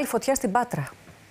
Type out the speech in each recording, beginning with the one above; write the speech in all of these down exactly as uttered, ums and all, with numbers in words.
μεγάλη φωτιά στην Πάτρα.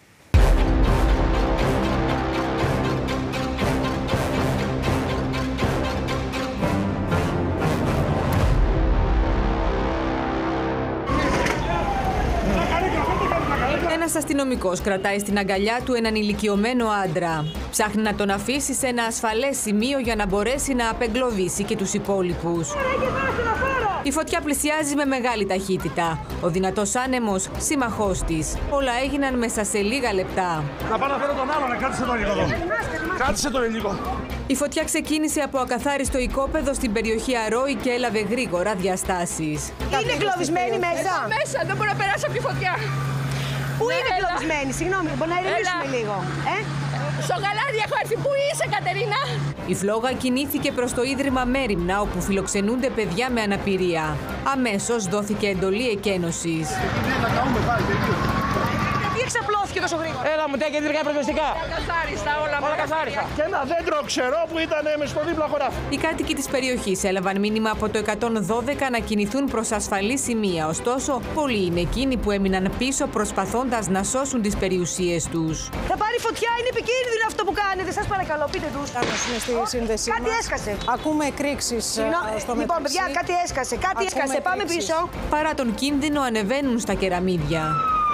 Ένας αστυνομικός κρατάει στην αγκαλιά του έναν ηλικιωμένο άντρα. Ψάχνει να τον αφήσει σε ένα ασφαλές σημείο για να μπορέσει να απεγκλωβίσει και τους υπόλοιπους. Η φωτιά πλησιάζει με μεγάλη ταχύτητα. Ο δυνατός άνεμος, σύμμαχός της. Όλα έγιναν μέσα σε λίγα λεπτά. Να πάω να φέρω τον άλλον, κράτησε τον λίγο εδώ. Κράτησε τον λίγο. Η φωτιά ξεκίνησε από ακαθάριστο οικόπεδο στην περιοχή Αρόη και έλαβε γρήγορα διαστάσεις. Είναι εγκλωβισμένη μέσα. Μέσα, δεν μπορώ να περάσω από τη φωτιά. Πού είναι εγκλωβισμένη, συγγνώμη, μπορεί να ηρεμήσουμε λίγο. Ε? Στο γαλάζι έχω έρθει. Πού είσαι, Κατερίνα? Η φλόγα κινήθηκε προς το Ίδρυμα Μέριμνα, όπου φιλοξενούνται παιδιά με αναπηρία. Αμέσως δόθηκε εντολή εκένωσης. Γιατί εξαπλώθηκε τόσο γρήγορα? Έλα μου, τέκε δικά προπαιδευτικά. Καθάριστα όλα. Όλα καθάριστα. Και ένα δέντρο ξερό που ήταν μες στο δίπλα χωράφι. Οι κάτοικοι της περιοχής έλαβαν μήνυμα από το εκατόν δώδεκα να κινηθούν προς ασφαλή σημεία. Ωστόσο, πολλοί είναι εκείνοι που έμειναν πίσω προσπαθώντας να σώσουν τις περιουσίες τους. Θα πάρει φωτιά, είναι επικίνδυνο αυτό που κάνετε. Σας παρακαλώ, πείτε τους. Είναι στη σύνδεσή Κάτι μας. έσκασε. Ακούμε εκρήξεις στο Λοιπόν, μεταξύ. παιδιά, κάτι έσκασε. Κάτι Ακούμε έσκασε. Πάμε εκρήξεις. πίσω. Παρά τον κίνδυνο, ανεβαίνουν στα κεραμίδια.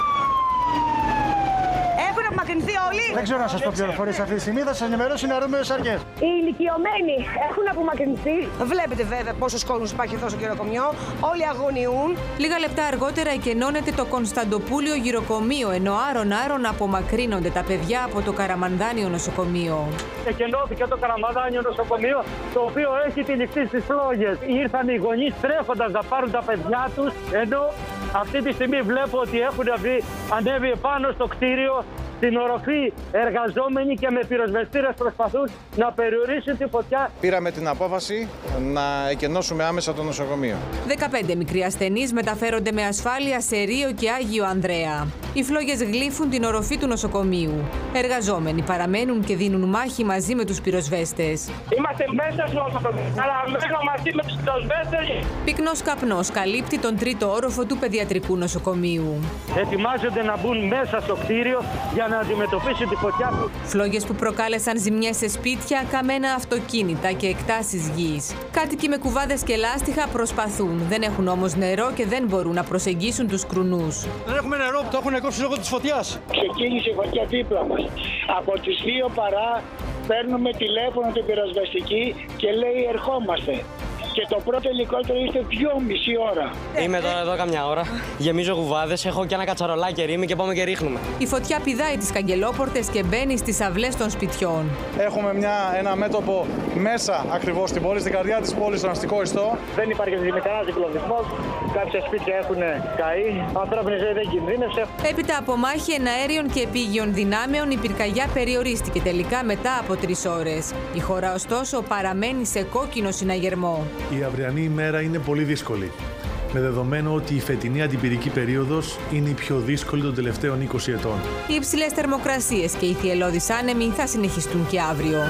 Έχουν απομακρυνθεί όλοι. Δεν ξέρω να σας πω πληροφορίες αυτή τη στιγμή, θα σας ενημερώσουν οι αρμόδιες αρχές. Οι ηλικιωμένοι έχουν απομακρυνθεί. Βλέπετε βέβαια πόσος κόσμος υπάρχει εδώ στο γυροκομείο. Όλοι αγωνιούν. Λίγα λεπτά αργότερα εκενώνεται το Κωνσταντοπούλιο γυροκομείο, ενώ άρον-άρον απομακρύνονται τα παιδιά από το Καραμανδάνιο νοσοκομείο. Εκενώθηκε το Καραμανδάνιο νοσοκομείο, το οποίο έχει τυλιχθεί στις φλόγες. Ήρθαν οι γονείς τρέχοντας να πάρουν τα παιδιά τους, ενώ αυτή τη στιγμή βλέπω ότι έχουν ανέβει επάνω στο κτίριο στην οροφή εργαζόμενοι και με πυροσβεστήρες προσπαθούν να περιορίσουν τη φωτιά. Πήραμε την απόφαση να εκενώσουμε άμεσα το νοσοκομείο. δεκαπέντε μικροί ασθενείς μεταφέρονται με ασφάλεια σε Ρίο και Άγιο Ανδρέα. Οι φλόγες γλύφουν την οροφή του νοσοκομείου. Εργαζόμενοι παραμένουν και δίνουν μάχη μαζί με τους πυροσβέστες. Είμαστε μέσα στο νοσοκομείο, αλλά μένω μαζί με τους πυροσβέστες. Πυκνός καπνός καλύπτει τον τρίτο όροφο του παιδιατρικού νοσοκομείου. Ετοιμάζονται να μπουν μέσα στο κτίριο για να αντιμετωπίσουν τη φωτιά του. Φλόγες που προκάλεσαν ζημιές σε σπίτια, καμένα αυτοκίνητα και εκτάσεις γης. Κάτοικοι με κουβάδες και λάστιχα προσπαθούν. Δεν έχουν όμως νερό και δεν μπορούν να προσεγγίσουν τους κρουνούς. Δεν έχουμε νερό που το έχουν κόψει λόγω της φωτιάς. Ξεκίνησε η φωτιά δίπλα μας. Από τις δύο παρά παίρνουμε τηλέφωνο την πυροσβεστική και λέει ερχόμαστε. Και το πρώτο ελικόπτερο ήρθε δυόμιση ώρα. Είμαι τώρα εδώ καμιά ώρα. Γεμίζω κουβάδες, έχω και ένα κατσαρολάκι ρήμη και πάμε και ρίχνουμε. Η φωτιά πηδάει τις καγκελόπορτες και μπαίνει στις αυλές των σπιτιών. Έχουμε μια, ένα μέτωπο μέσα ακριβώς στην πόλη, στην καρδιά της πόλης, στον αστικό ιστό. Δεν υπάρχει κανένας εγκλωβισμός. Κάποια σπίτια έχουν καεί. Ανθρώπινη ζωή δεν κινδύνευσε. Έπειτα από μάχη εναέριων και επίγειων δυνάμεων, η πυρκαγιά περιορίστηκε τελικά μετά από τρεις ώρες. Η χώρα, ωστόσο, παραμένει σε κόκκινο συναγερμό. Η αυριανή ημέρα είναι πολύ δύσκολη, με δεδομένο ότι η φετινή αντιπυρική περίοδος είναι η πιο δύσκολη των τελευταίων είκοσι ετών. Οι υψηλές θερμοκρασίες και οι θυελλώδεις άνεμοι θα συνεχιστούν και αύριο.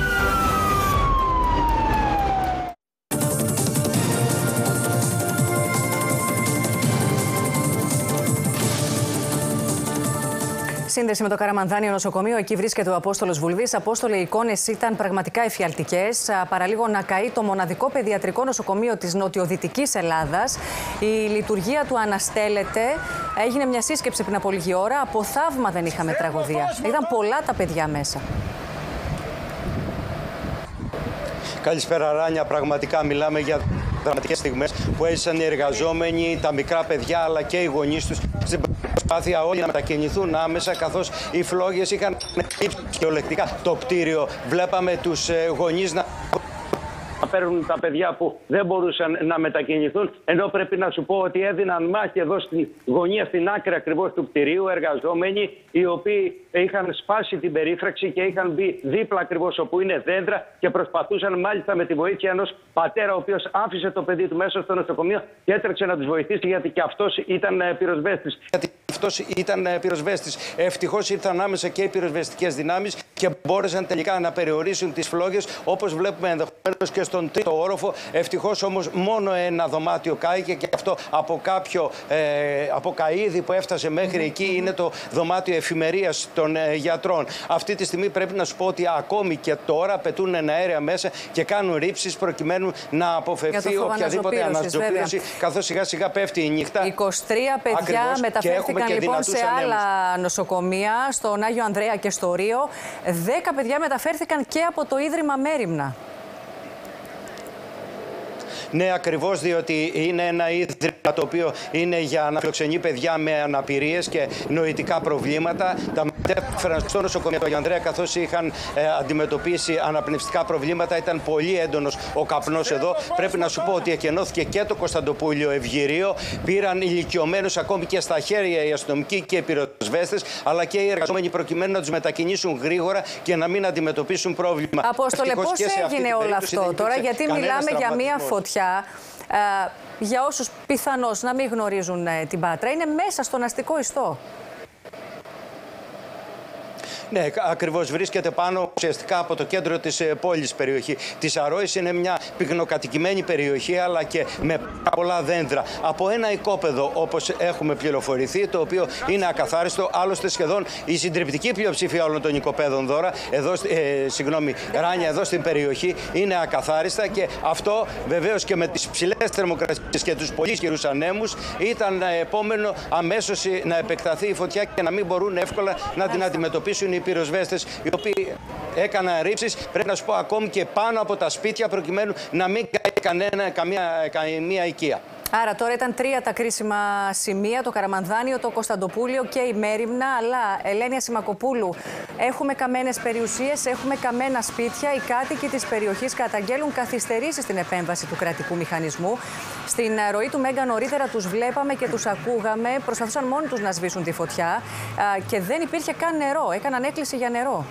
Σύνδεση με το Καραμανδάνιο νοσοκομείο, εκεί βρίσκεται ο Απόστολος Βουλβής. Απόστολε, οι εικόνες ήταν πραγματικά εφιαλτικές. Παραλίγο να καεί το μοναδικό παιδιατρικό νοσοκομείο της νοτιοδυτικής Ελλάδας. Η λειτουργία του αναστέλλεται. Έγινε μια σύσκεψη πριν από λίγη ώρα. Από θαύμα δεν είχαμε τραγωδία. Ήταν πολλά τα παιδιά μέσα. Καλησπέρα, Ράνια. Πραγματικά μιλάμε για δραματικές στιγμές που έζησαν οι εργαζόμενοι, τα μικρά παιδιά αλλά και οι γονείς τους στην προσπάθεια όλοι να μετακινηθούν άμεσα, καθώς οι φλόγες είχαν κυριολεκτικά το κτίριο. Βλέπαμε τους γονείς να να παίρνουν τα παιδιά που δεν μπορούσαν να μετακινηθούν. Ενώ πρέπει να σου πω ότι έδιναν μάχη εδώ στη γωνία, στην άκρη ακριβώς του κτηρίου, εργαζόμενοι οι οποίοι είχαν σπάσει την περίφραξη και είχαν μπει δίπλα ακριβώς όπου είναι δέντρα και προσπαθούσαν μάλιστα με τη βοήθεια ενός πατέρα, ο οποίος άφησε το παιδί του μέσα στο νοσοκομείο και έτρεξε να τους βοηθήσει, γιατί και αυτός ήταν πυροσβέστης. Γιατί αυτός ήταν πυροσβέστης. Ευτυχώς ήρθαν άμεσα και οι πυροσβεστικές δυνάμεις και μπόρεσαν τελικά να περιορίσουν τις φλόγες, όπως βλέπουμε ενδεχομένως και στον τρίτο όροφο. Ευτυχώς όμως μόνο ένα δωμάτιο κάηκε και αυτό από κάποιο ε, από καΐδι που έφτασε μέχρι εκεί. Είναι το δωμάτιο εφημερίας των ε, γιατρών. Αυτή τη στιγμή πρέπει να σου πω ότι ακόμη και τώρα πετούν αέρια μέσα και κάνουν ρήψεις προκειμένου να αποφευθεί οποιαδήποτε αναζωπήρωση, καθώς σιγά σιγά πέφτει η νύχτα. είκοσι τρία παιδιά Ακριβώς, μεταφέρθηκαν λοιπόν σε άλλα ανέμους. νοσοκομεία, στον Άγιο Ανδρέα και στο Ρίο. δέκα παιδιά μεταφέρθηκαν και από το Ίδρυμα Μέριμνα. Ναι, ακριβώς, διότι είναι ένα ίδρυμα το οποίο είναι για να φιλοξενεί παιδιά με αναπηρίες και νοητικά προβλήματα. Τα μετέφεραν στο νοσοκομείο του Αγίου Ανδρέα, καθώς είχαν ε, αντιμετωπίσει αναπνευστικά προβλήματα. Ήταν πολύ έντονος ο καπνός εδώ. Πρέπει να σου πω ότι εκενώθηκε και το Κωνσταντοπούλιο Ευγυρίο. Πήραν ηλικιωμένους ακόμη και στα χέρια οι αστυνομικοί και οι πυροσβέστες, αλλά και οι εργαζόμενοι, προκειμένου να τους μετακινήσουν γρήγορα και να μην αντιμετωπίσουν πρόβλημα. Απόστολε, πώς έγινε όλο αυτό τώρα, γιατί μιλάμε για μία φωτιά. Uh, για όσους πιθανώς να μην γνωρίζουν uh, την Πάτρα, είναι μέσα στον αστικό ιστό. Ναι, ακριβώς, βρίσκεται πάνω ουσιαστικά από το κέντρο της ε, πόλης περιοχή. Της Αρρώης είναι μια πυκνοκατοικημένη περιοχή, αλλά και με πολλά δέντρα. Από ένα οικόπεδο, όπως έχουμε πληροφορηθεί, το οποίο είναι ακαθάριστο. Άλλωστε, σχεδόν η συντριπτική πλειοψηφία όλων των οικοπαίδων δώρα, εδώ, ε, συγγνώμη, Ράνια, εδώ στην περιοχή, είναι ακαθάριστα, και αυτό βεβαίως και με τις ψηλές θερμοκρασίες και τους πολύ ισχυρούς ανέμους ήταν επόμενο αμέσως να επεκταθεί η φωτιά και να μην μπορούν εύκολα να την αντιμετωπίσουν οι πυροσβέστες, οι οποίοι έκαναν ρήψεις, πρέπει να σου πω, ακόμη και πάνω από τα σπίτια, προκειμένου να μην καεί κανένα, καμία, καμία οικία. Άρα τώρα ήταν τρία τα κρίσιμα σημεία, το Καραμανδάνιο, το Κωνσταντοπούλιο και η Μέριμνα. Αλλά, Ελένια Σιμακοπούλου, έχουμε καμένες περιουσίες, έχουμε καμένα σπίτια. Οι κάτοικοι της περιοχής καταγγέλουν καθυστερήσεις στην επέμβαση του κρατικού μηχανισμού. Στην ροή του Μέγκα νωρίτερα τους βλέπαμε και τους ακούγαμε. Προσπαθούσαν μόνοι τους να σβήσουν τη φωτιά και δεν υπήρχε καν νερό. Έκαναν έκκληση για νερό.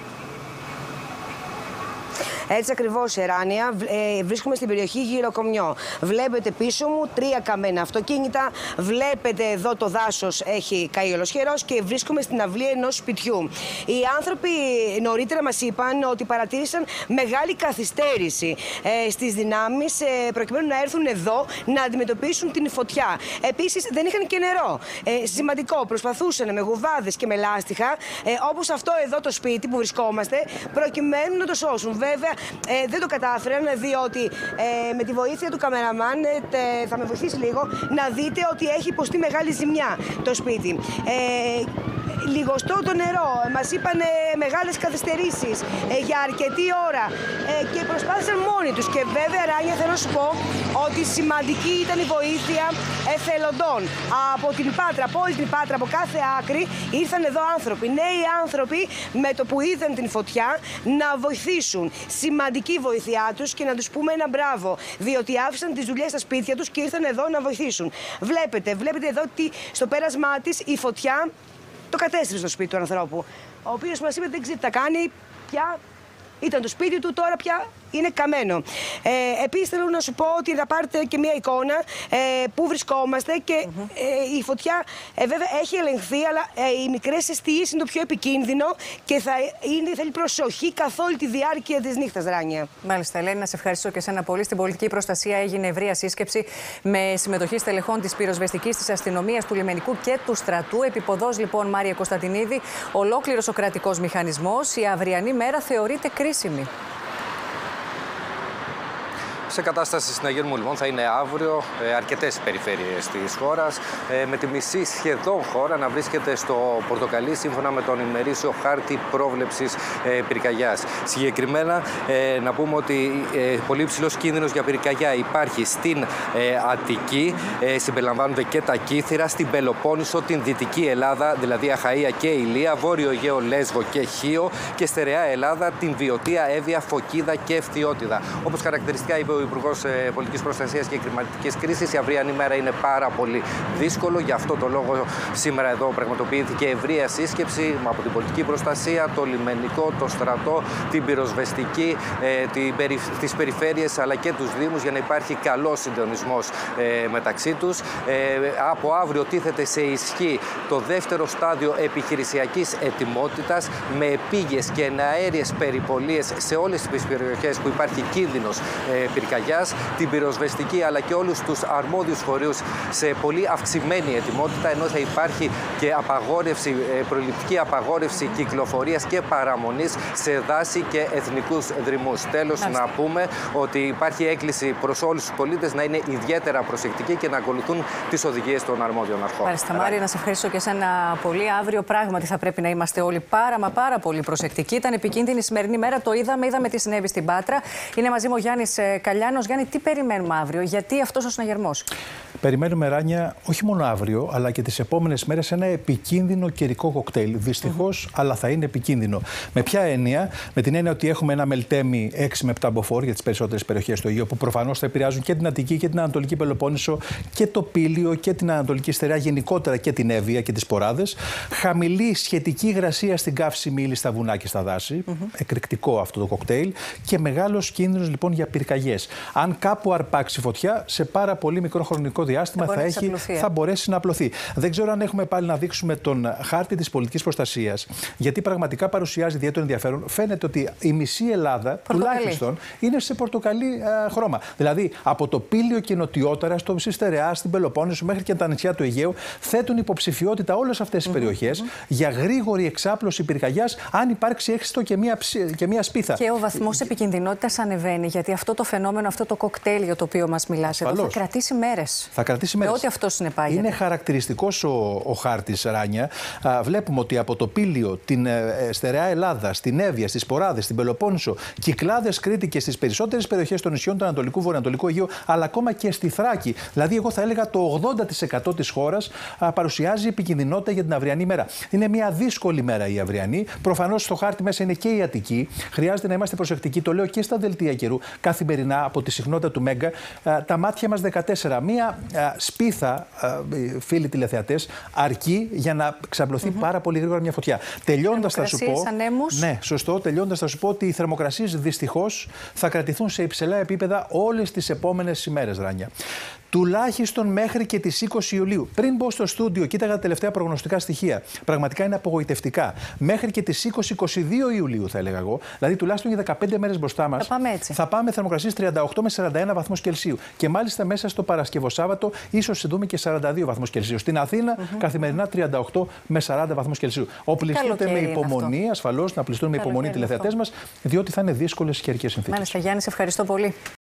Έτσι ακριβώς, Εράνια. Ε, βρίσκομαι στην περιοχή Γυροκομιό. Βλέπετε πίσω μου τρία καμένα αυτοκίνητα. Βλέπετε εδώ το δάσος έχει καεί ολοσχερός και βρίσκομαι στην αυλή ενός σπιτιού. Οι άνθρωποι νωρίτερα μας είπαν ότι παρατήρησαν μεγάλη καθυστέρηση ε, στις δυνάμεις ε, προκειμένου να έρθουν εδώ να αντιμετωπίσουν την φωτιά. Επίσης δεν είχαν και νερό. Ε, σημαντικό, προσπαθούσαν με γουβάδες και με λάστιχα, ε, όπως αυτό εδώ το σπίτι που βρισκόμαστε, προκειμένου να το σώσουν. Βέβαια, Ε, δεν το κατάφεραν, διότι ε, με τη βοήθεια του καμεραμάν, ε, τε, θα με βοηθήσει λίγο, να δείτε ότι έχει υποστεί μεγάλη ζημιά το σπίτι. Ε, Λιγοστό το νερό, μας είπαν ε, μεγάλες καθυστερήσεις ε, για αρκετή ώρα ε, και προσπάθησαν μόνοι τους. Και βέβαια, Ράνια, θέλω να σου πω ότι σημαντική ήταν η βοήθεια εθελοντών. Από την Πάτρα, από όλη την Πάτρα, από κάθε άκρη, ήρθαν εδώ άνθρωποι, νέοι άνθρωποι, με το που είδαν την φωτιά, να βοηθήσουν. Σημαντική βοήθειά τους και να τους πούμε ένα μπράβο, διότι άφησαν τις δουλειές στα σπίτια τους και ήρθαν εδώ να βοηθήσουν. Βλέπετε, βλέπετε εδώ ότι στο πέρασμά της η φωτιά το κατέστρεψε στο σπίτι του ανθρώπου, ο οποίος μας είπε δεν ξέρει τι θα κάνει πια. Ήταν το σπίτι του, τώρα πια είναι καμένο. Ε, επίσης θέλω να σου πω ότι θα πάρετε και μια εικόνα ε, που βρισκόμαστε και mm-hmm. ε, η φωτιά ε, βέβαια έχει ελεγχθεί, αλλά ε, οι μικρές εστίες είναι το πιο επικίνδυνο και θα είναι, θέλει προσοχή καθ' όλη τη διάρκεια της νύχτας, Ράνια. Μάλιστα, Ελένη, να σε ευχαριστώ και εσένα πολύ. Στην πολιτική προστασία έγινε ευρεία σύσκεψη με συμμετοχή στελεχών της πυροσβεστικής, της αστυνομίας, του λιμενικού και του στρατού. Επιποδός λοιπόν, Μάρια Κωνσταντινίδη, ολόκληρος ο κρατικός μηχανισμός. Η αυριανή μέρα θεωρείται κρίσιμη. Σε κατάσταση συναγερμού λοιπόν θα είναι αύριο ε, αρκετές περιφέρειες της χώρας, ε, με τη μισή σχεδόν χώρα να βρίσκεται στο πορτοκαλί σύμφωνα με τον ημερήσιο χάρτη πρόβλεψης ε, πυρκαγιάς. Συγκεκριμένα ε, να πούμε ότι ε, πολύ υψηλός κίνδυνος για πυρκαγιά υπάρχει στην ε, Αττική, ε, συμπεριλαμβάνονται και τα Κύθυρα, στην Πελοπόννησο, την Δυτική Ελλάδα, δηλαδή Αχαΐα και Ηλία, Βόρειο Αιγαίο, Λέσβο και Χίο, και στερεά Ελλάδα, την Βιωτία, Εύβοια, Φωκίδα και Ευθυότιδα. Όπως χαρακτηριστικά είπε ο Υπουργός Πολιτικής Προστασίας και Κλιματικής Κρίσης. Η αυριανή μέρα είναι πάρα πολύ δύσκολο. Γι' αυτό το λόγο σήμερα εδώ πραγματοποιήθηκε ευρεία σύσκεψη από την πολιτική προστασία, το λιμενικό, το στρατό, την πυροσβεστική, τις περιφέρειες αλλά και τους δήμους για να υπάρχει καλός συντονισμός μεταξύ τους. Από αύριο τίθεται σε ισχύ το δεύτερο στάδιο επιχειρησιακής ετοιμότητας με επίγειες και εναέριες περιπολίες σε όλες τις περιοχές που υπάρχει κίνδυνος πυρκαγιάς, την πυροσβεστική αλλά και όλους τους αρμόδιους φορείς σε πολύ αυξημένη ετοιμότητα, ενώ θα υπάρχει και απαγόρευση, προληπτική απαγόρευση κυκλοφορίας και παραμονής σε δάση και εθνικούς δρυμούς. Τέλος, να πούμε ότι υπάρχει έκκληση προς όλους τους πολίτες να είναι ιδιαίτερα προσεκτικοί και να ακολουθούν τις οδηγίες των αρμόδιων αρχών. Ευχαριστώ, Μάρη. Να σε ευχαριστώ και εσένα πολύ. Αύριο πράγματι θα πρέπει να είμαστε όλοι πάρα μα πάρα πολύ προσεκτικοί. Ήταν επικίνδυνη η σημερινή μέρα, το είδαμε, είδαμε τι συνέβη στην Πάτρα. Είναι μαζί μου ο Γιάννης Καλιάνος. Γιάννη, τι περιμένουμε αύριο, γιατί αυτός ο συναγερμός? Περιμένουμε, Ράνια, όχι μόνο αύριο, αλλά και τις επόμενες μέρες ένα επικίνδυνο καιρικό κοκτέιλ. Δυστυχώς, mm-hmm. αλλά θα είναι επικίνδυνο. Με ποια έννοια? Με την έννοια ότι έχουμε ένα μελτέμι έξι με επτά μποφόρ για τις περισσότερες περιοχές του Αιγαίου, που προφανώς θα επηρεάζουν και την Αττική και την Ανατολική Πελοπόννησο και το Πήλιο και την Ανατολική Στερεά, γενικότερα και την Εύβοια και τις Ποράδες. Χαμηλή σχετική υγρασία στην καύσιμη ύλη στα βουνά και στα δάση. Mm-hmm. Εκρηκτικό αυτό το κοκτέιλ. Και μεγάλος κίνδυνος λοιπόν για πυρκαγιές. Αν κάπου αρπάξει φωτιά, σε πάρα πολύ μικρό χρονικό διάστημα θα, θα, έχει, θα μπορέσει να απλωθεί. Δεν ξέρω αν έχουμε πάλι να δείξουμε τον χάρτη της πολιτικής προστασίας, γιατί πραγματικά παρουσιάζει ιδιαίτερο ενδιαφέρον. Φαίνεται ότι η μισή Ελλάδα, τουλάχιστον, είναι σε πορτοκαλί α, χρώμα. Δηλαδή, από το Πήλιο και νοτιότερα, στο Στερεά, στην Πελοπόννησο, μέχρι και τα νησιά του Αιγαίου, θέτουν υποψηφιότητα όλες αυτές τις mm-hmm. περιοχές mm-hmm. για γρήγορη εξάπλωση πυρκαγιάς, αν υπάρξει έστω και μία, και μία σπίθα. Και ο βαθμός επικινδυνότητας ανεβαίνει, γιατί αυτό το φαινόμενο, αυτό το κοκτέιλ για το οποίο μας μιλάς εδώ, θα κρατήσει μέρες. Θα κρατήσει μέρες. Με ό,τι αυτό συνεπάγεται. Είναι χαρακτηριστικός ο, ο χάρτης, Ράνια. Α, βλέπουμε ότι από το Πήλιο, την ε, Στερεά Ελλάδα, στην Εύβοια, στις Ποράδες, στην Πελοπόννησο, Κυκλάδες, Κρήτη και στις περισσότερες περιοχές των νησιών του Ανατολικού Βορειοανατολικού Αιγαίου, αλλά ακόμα και στη Θράκη. Δηλαδή, εγώ θα έλεγα το ογδόντα τοις εκατό της χώρας α, παρουσιάζει επικινδυνότητα για την αυριανή μέρα. Είναι μια δύσκολη μέρα η αυριανή. Προφανώς στο χάρτη μέσα είναι και η Αττική. Χρειάζεται να είμαστε προσεκτικοί. Το λέω και στα δελτία καιρού καθημερινά από τη συχνότητα του Μέγκα. Α, τα μάτια μας δεκατέσσερα. Μία α, σπίθα, α, φίλοι τηλεθεατές, αρκεί για να ξαπλωθεί mm-hmm. πάρα πολύ γρήγορα μια φωτιά. Τελειώντας θα σου πω. Ανέμους. Ναι, σωστό. Τελειώντας θα σου πω ότι οι θερμοκρασίες δυστυχώς θα κρατηθούν σε υψηλά επίπεδα όλες τις επόμενες ημέρες, Ράνια. Τουλάχιστον μέχρι και τις είκοσι Ιουλίου. Πριν μπω στο στούντιο, κοίταγα τα τελευταία προγνωστικά στοιχεία. Πραγματικά είναι απογοητευτικά. Μέχρι και τις είκοσι με είκοσι δύο Ιουλίου, θα έλεγα εγώ. Δηλαδή, τουλάχιστον για δεκαπέντε μέρες μπροστά μας. Θα πάμε έτσι. Θα πάμε θερμοκρασίες τριάντα οκτώ με σαράντα ένα βαθμούς Κελσίου. Και μάλιστα μέσα στο Παρασκευοσάββατο, ίσως δούμε και σαράντα δύο βαθμούς Κελσίου. Στην Αθήνα, mm-hmm. καθημερινά τριάντα οκτώ με σαράντα βαθμούς Κελσίου. Οπλιστείτε με υπομονή, ασφαλώς να πληστούν με υπομονή οι τηλεθεατές μας, διότι θα είναι δύσκολες καιρικές συνθήκες. Μάλιστα, Γιάννη, σε ευχαριστώ πολύ.